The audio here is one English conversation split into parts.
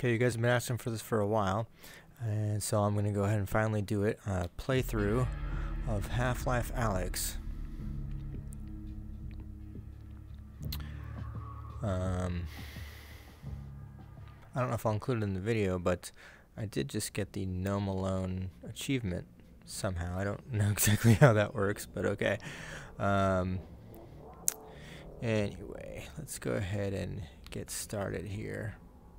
Okay, you guys have been asking for this for a while, and so I'm going to go ahead and finally do it. Playthrough of Half-Life Alyx. I don't know if I'll include it in the video, but I did just get the Gnome Alone achievement somehow. I don't know exactly how that works, but okay. Anyway, let's go ahead and get started here.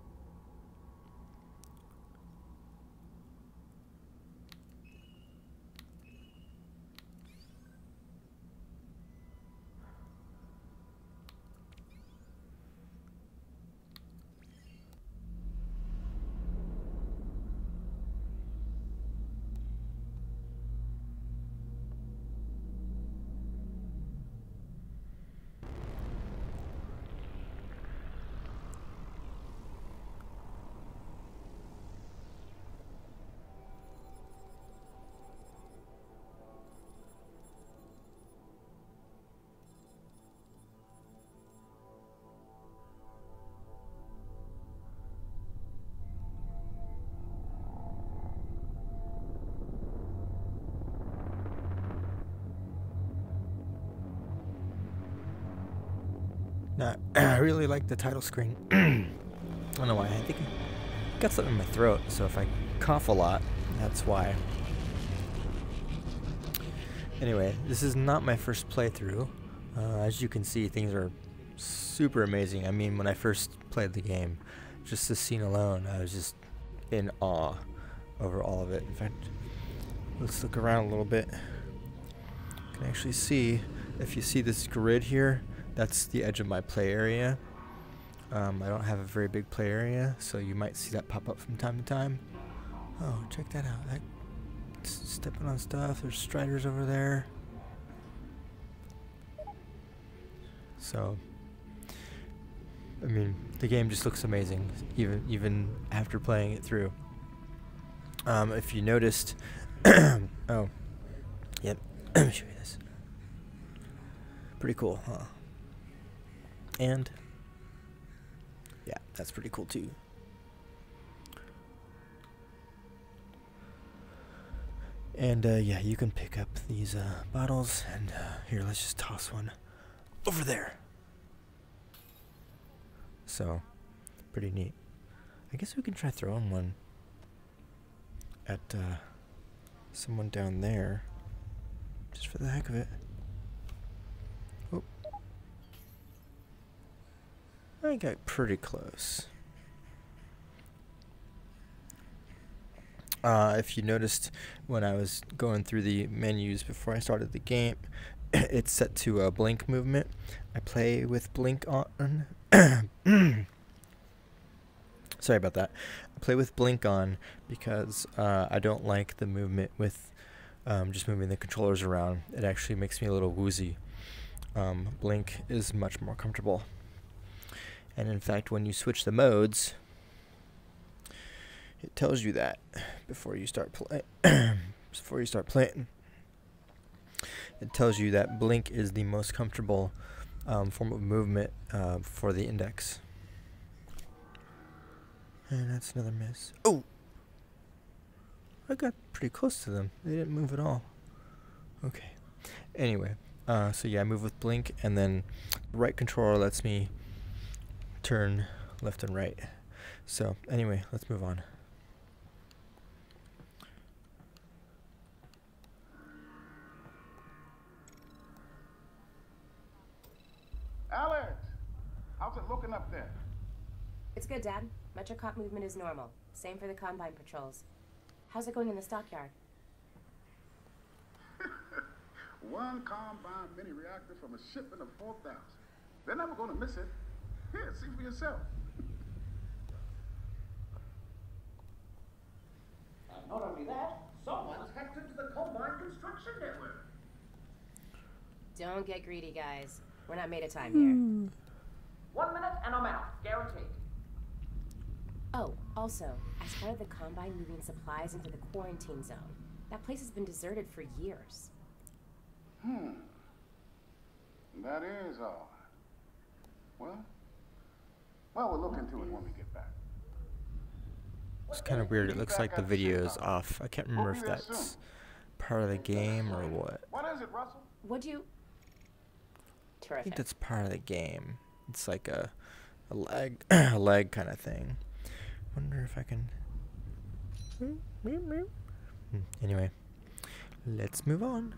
Now, I really like the title screen. I don't know why. I think I got something in my throat, so if I cough a lot, that's why. Anyway, this is not my first playthrough. As you can see, things are super amazing. I mean, when I first played the game, just the scene alone, I was just in awe over all of it. In fact, let's look around a little bit. You can actually see, if you see this grid here, that's the edge of my play area. I don't have a very big play area, so you might see that pop up from time to time. Oh, check that out. That's stepping on stuff. There's striders over there. So, I mean, the game just looks amazing, even after playing it through. If you noticed, oh, yep, let me show you this. Pretty cool, huh? And yeah, that's pretty cool too. And yeah, you can pick up these bottles, and here, let's just toss one over there. So, pretty neat. I guess we can try throwing one at someone down there, just for the heck of it. Oh. I got pretty close. If you noticed when I was going through the menus before I started the game, it's set to a blink movement. I play with blink on. Sorry about that. I play with blink on because I don't like the movement with just moving the controllers around. It actually makes me a little woozy. Blink is much more comfortable. And in fact, when you switch the modes, it tells you that before you start playing. It tells you that blink is the most comfortable form of movement for the index. And that's another miss. Oh! I got pretty close to them. They didn't move at all. Okay. Anyway, so yeah, I move with blink, and then the right controller lets me turn left and right. So anyway, let's move on. Alyx, how's it looking up there? It's good, Dad. Metrocop movement is normal. Same for the Combine patrols. How's it going in the stockyard? One Combine mini reactor from a shipment of 4,000. They're never going to miss it. Here, see for yourself. And not only that, someone's hacked into the Combine construction network. Don't get greedy, guys. We're not made of time here. 1 minute and I'm out. Guaranteed. Oh, also, as part of the Combine moving supplies into the quarantine zone, that place has been deserted for years. That is odd. Well, we'll look into it when we get back. It's kind of weird. It looks like the video is off. I can't remember if that's part of the game or what. What is it, Russell? Would you? I Terrific. think that's part of the game. It's like a lag a lag kind of thing. Wonder if I can. Anyway, let's move on.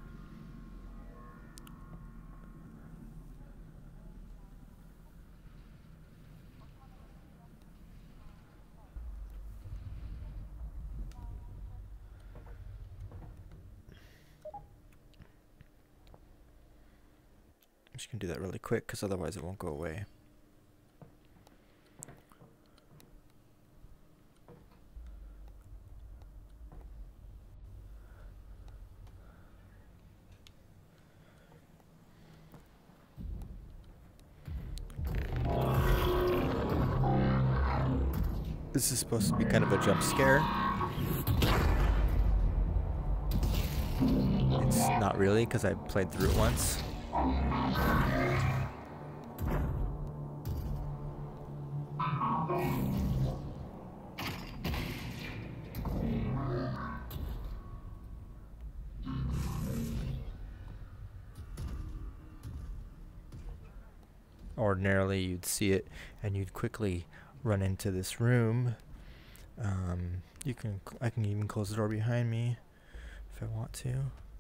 I'm just gonna do that really quick because otherwise it won't go away. This is supposed to be kind of a jump scare. It's not really because I played through it once. Ordinarily you'd see it and you'd quickly run into this room. I can even close the door behind me if I want to.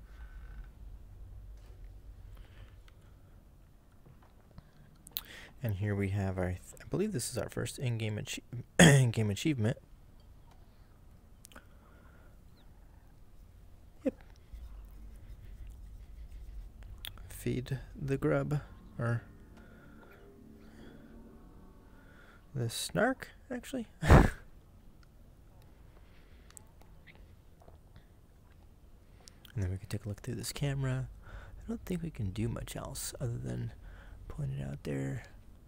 And here we have our, I believe this is our first in-game in-game achievement. Yep. Feed the grub, or the snark, actually. And then we can take a look through this camera. I don't think we can do much else other than point it out there.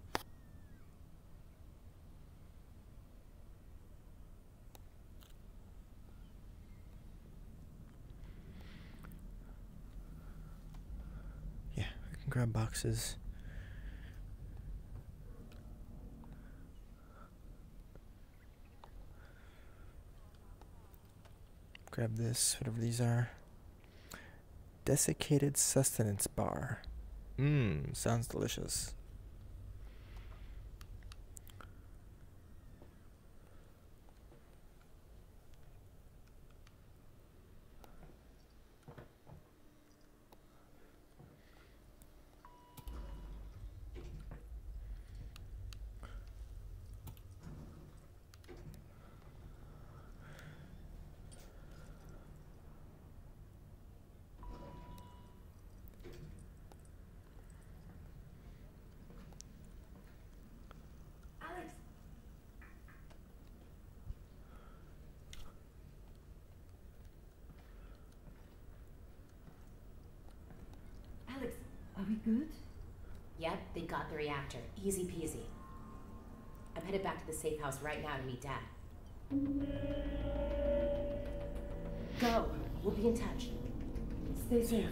Yeah, we can grab boxes. Grab this, whatever these are. Desiccated sustenance bar. Sounds delicious. Alyx, are we good? Yep, they got the reactor. Easy peasy. I'm headed back to the safe house right now to meet Dad. Go. We'll be in touch. Stay safe.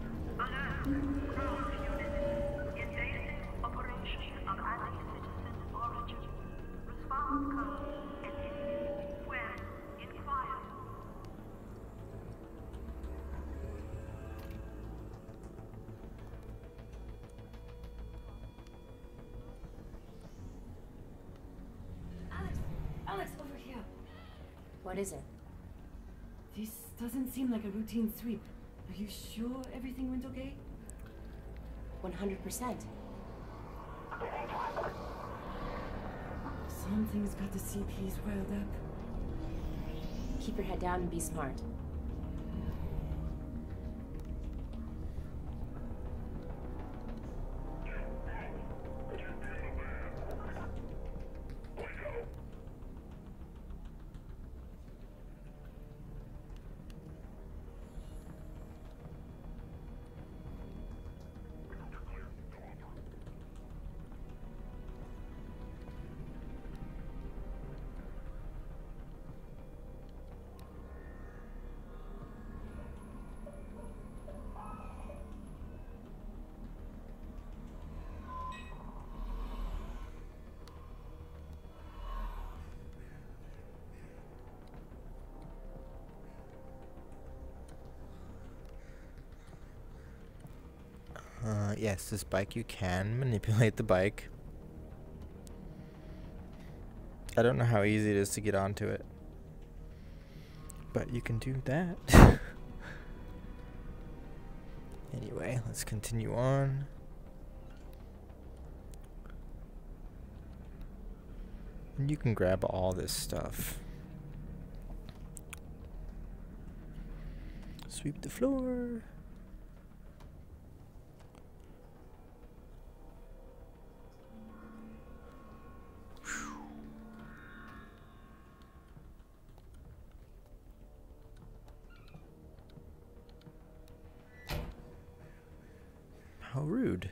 Alyx, over here. What is it? This doesn't seem like a routine sweep. Are you sure everything went okay? 100%. Something's got the CPs riled up. Keep your head down and be smart. yes, this bike, you can manipulate the bike. I don't know how easy it is to get onto it, but you can do that. Anyway, let's continue on. And you can grab all this stuff. Sweep the floor. How rude.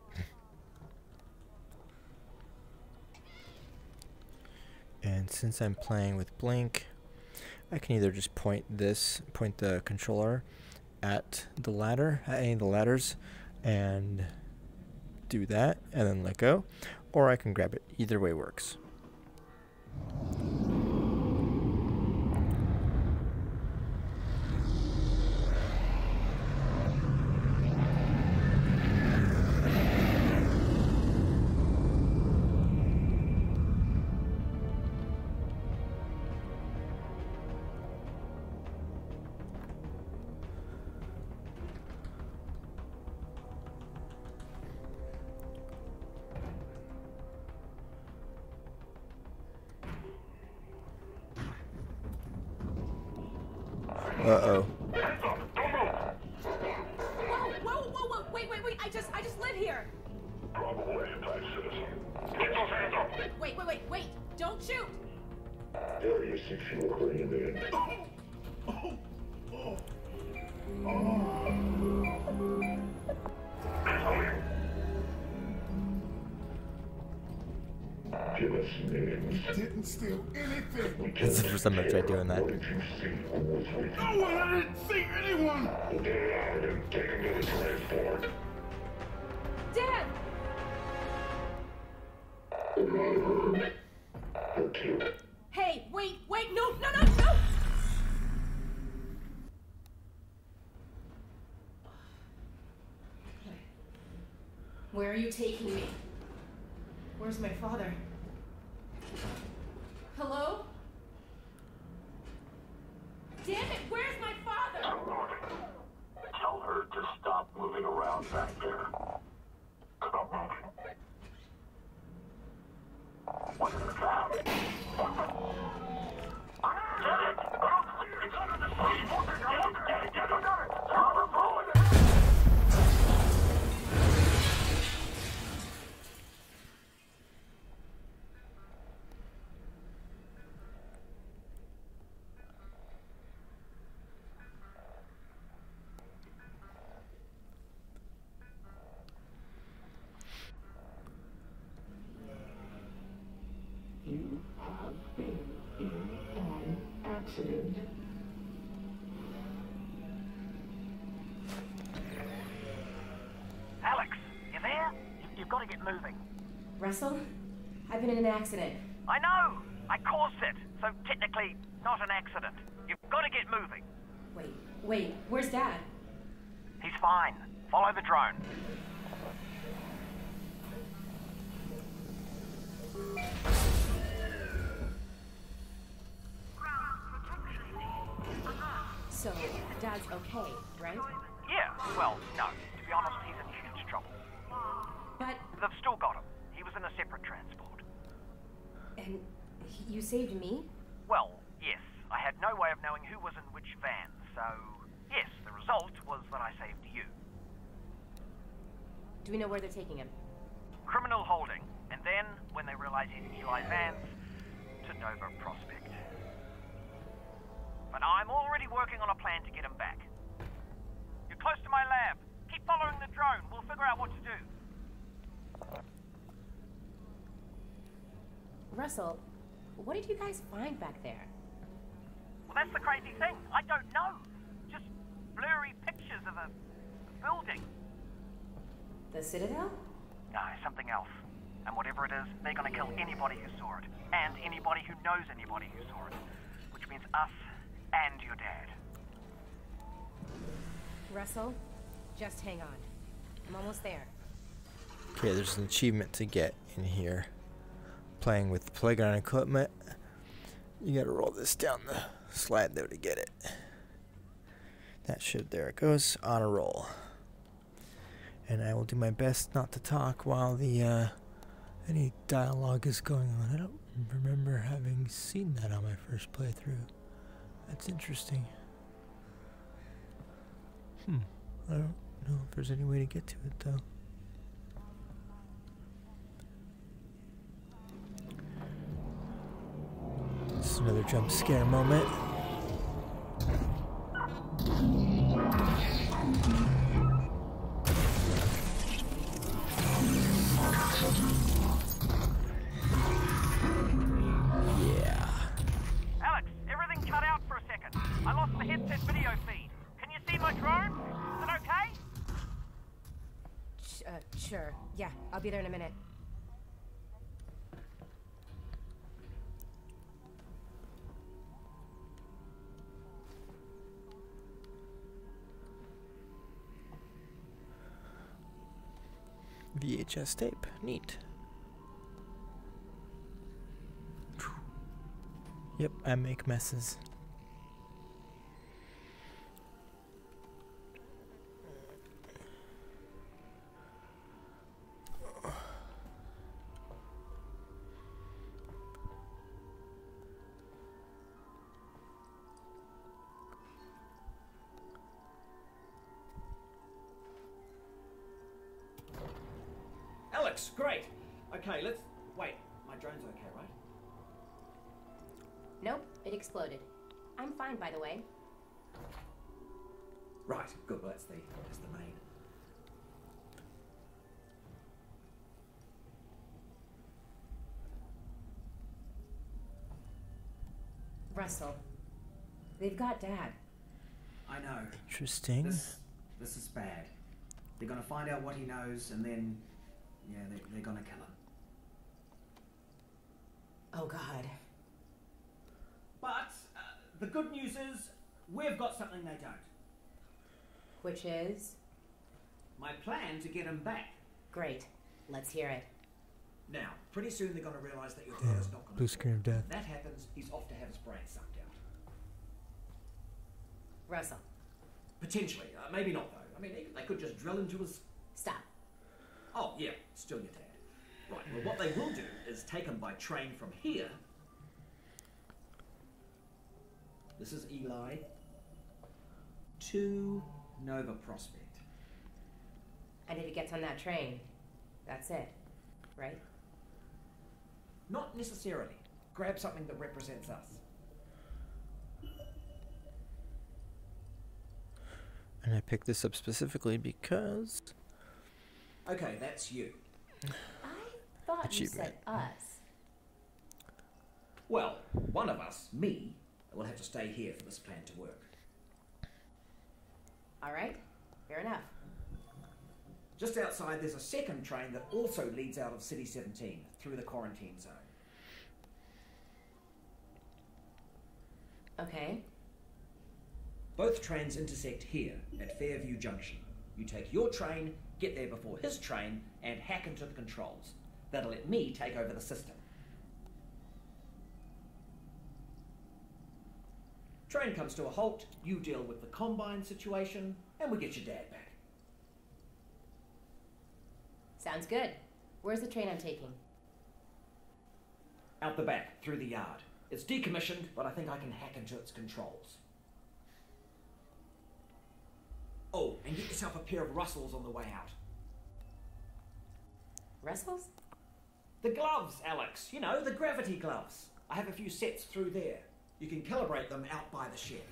And since I'm playing with Blink, I can either just point the controller at the ladder, at any of the ladders, and do that, and then let go, or I can grab it. Either way works. Uh-oh. Whoa, wait, I just live here. Probably a type citizen. Get those hands up! Wait, don't shoot. Area 6, you were clean in. Give us names. Didn't steal anything. This is the first time I've tried doing that. What did you see? Who was with you? No one, I didn't see anyone. Get out and take him to the transport. Dad! Her too. Hey, wait, no! Where are you taking me? Where's my father? Hello? Damn it, where's my father? Tell her to stop moving around back there. Stop moving. What's the job? You have been in an accident. Alyx, you there? You've got to get moving. Russell? I've been in an accident. I know! I caused it, so technically not an accident. You've got to get moving. Wait, where's Dad? He's fine. Follow the drone. So, Dad's okay, right? Yeah, well, no. To be honest, he's in huge trouble. But, They've still got him. He was in a separate transport. and you saved me? Well, yes. I had no way of knowing who was in which van, so yes, the result was that I saved you. Do we know where they're taking him? Criminal holding, and then, when they realize he's Eli Vance, to Nova Prospect. But I'm already working on a plan to get him back. You're close to my lab. Keep following the drone. We'll figure out what to do. Russell, what did you guys find back there? Well, that's the crazy thing. I don't know. Just blurry pictures of a building. The Citadel? No, something else. And whatever it is, they're gonna kill anybody who saw it. And anybody who knows anybody who saw it. Which means us and your dad. Russell, just hang on. I'm almost there. Okay, there's an achievement to get in here. Playing with the playground equipment. You gotta roll this down the slide though to get it. That should, there it goes, on a roll. And I will do my best not to talk while the any dialogue is going on. I don't remember having seen that on my first playthrough. That's interesting. I don't know if there's any way to get to it though. This is another jump scare moment. Yeah. Alyx, everything cut out for a second. I lost the headset video feed. Can you see my drone? Is it okay? Sure. Yeah, I'll be there in a minute. VHS tape. Neat. Yep, I make messes. Alyx, great. Okay, let's... Wait, my drone's okay, right? Nope, it exploded. I'm fine, by the way. Right, good. Well, that's the main. Russell, they've got Dad. I know. Interesting. This is bad. They're gonna find out what he knows, and then, yeah, they're gonna kill him. Oh, God. But the good news is we've got something they don't. Which is? My plan to get him back. Great. Let's hear it. Now, pretty soon they're gonna realise that your dad is not gonna. Blue screen of death. If that happens, he's off to have his brain sucked out. Russell, Potentially, maybe not though. I mean, they could just drill into his. stop. Oh yeah, still your dad. Right. Well, what they will do is take him by train from here. This is Eli. To Nova Prospect. And if he gets on that train, that's it, right? Not necessarily. Grab something that represents us. And I picked this up specifically because... Okay, that's you. I thought Achievement. you said us. Well, one of us, me, will have to stay here for this plan to work. All right, fair enough. Just outside, there's a second train that also leads out of City 17 through the quarantine zone. Okay. Both trains intersect here at Fairview Junction. You take your train, get there before his train, and hack into the controls. That'll let me take over the system. Train comes to a halt, you deal with the Combine situation, and we get your dad back. Sounds good. Where's the train I'm taking? Out the back, through the yard. It's decommissioned, but I think I can hack into its controls. Oh, and get yourself a pair of Russells on the way out. Russell's? The gloves, Alyx. You know, the gravity gloves. I have a few sets through there. You can calibrate them out by the shed.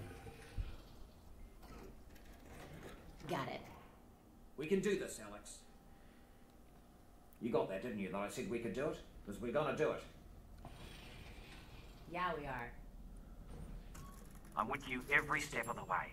Got it. We can do this, Alyx. You got that, didn't you, that I said we could do it? Because we're gonna do it. Yeah, we are. I'm with you every step of the way.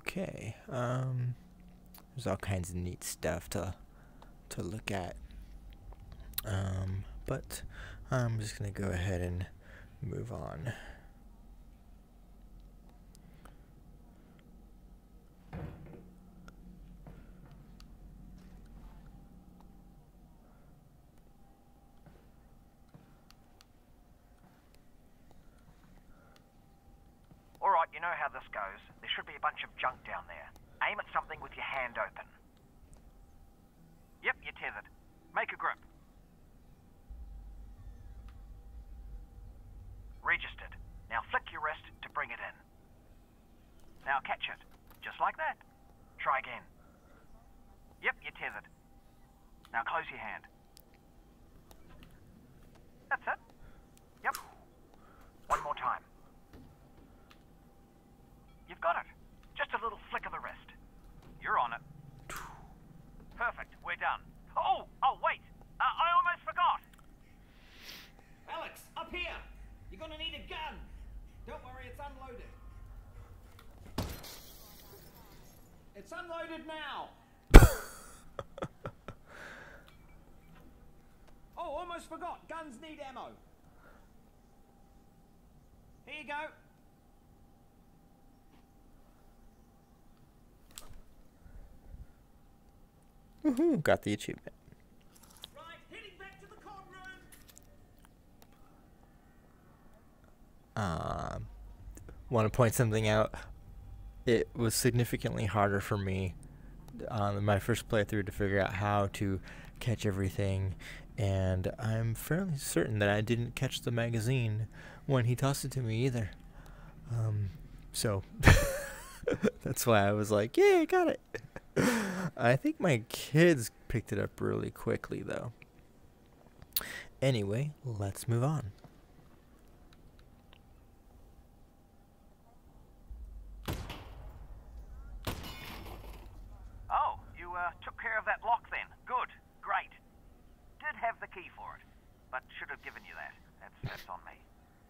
Okay. There's all kinds of neat stuff to look at. But I'm just gonna go ahead and move on. Alright, you know how this goes. There should be a bunch of junk down there. Aim at something with your hand open. Yep, you're tethered. Make a grip. Registered. Now flick your wrist to bring it in. Now catch it. Just like that. Try again. Yep, you're tethered. Now close your hand. That's it. Yep. One more time. You've got it. Just a little flick of the wrist. You're on it. Perfect. We're done. Oh, wait. I almost forgot. Alyx, up here! You're gonna need a gun! Don't worry, it's unloaded. It's unloaded now! Oh, almost forgot. Guns need ammo. Here you go. Woohoo! Got the achievement. Right, heading back to the comm room. Want to point something out? It was significantly harder for me on my first playthrough to figure out how to catch everything, and I'm fairly certain that I didn't catch the magazine when he tossed it to me either. So that's why I was like, "Yeah, I got it." I think my kids picked it up really quickly, though. Anyway, let's move on. Oh, you took care of that lock then. Good. Great. Did have the key for it, but should have given you that. That's on me.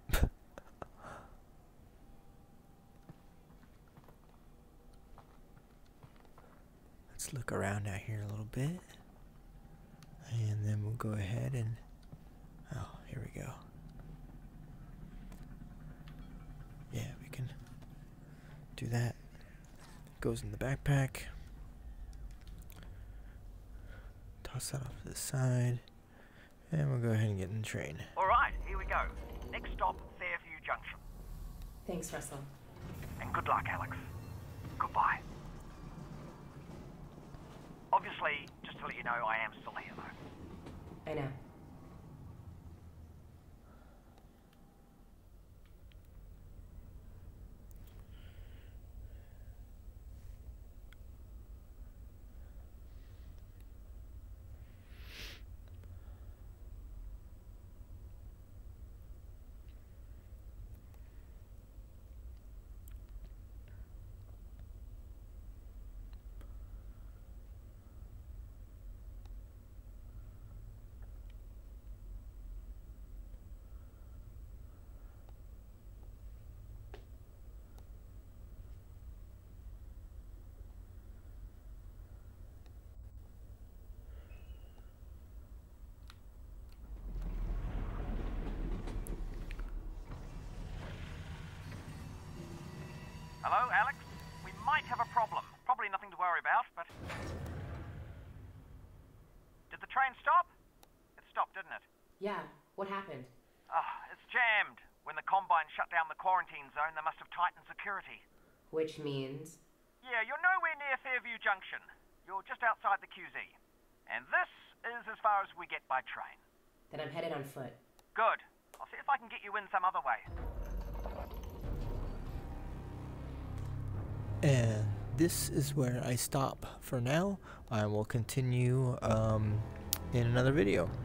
Let's look around out here a little bit. And then we'll go ahead and... Oh, here we go. Yeah, we can do that. Goes in the backpack. Toss that off to the side. And we'll go ahead and get in the train. Alright, here we go. Next stop, Fairview Junction. Thanks, Russell. And good luck, Alyx. Goodbye. Obviously, just to let you know, I am still here, though. I know. Hello, Alyx? We might have a problem. Probably nothing to worry about, but... Did the train stop? It stopped, didn't it? Yeah, what happened? It's jammed. When the Combine shut down the quarantine zone, they must have tightened security. Which means? Yeah, you're nowhere near Fairview Junction. You're just outside the QZ. And this is as far as we get by train. Then I'm headed on foot. Good. I'll see if I can get you in some other way. And this is where I stop for now. I will continue in another video.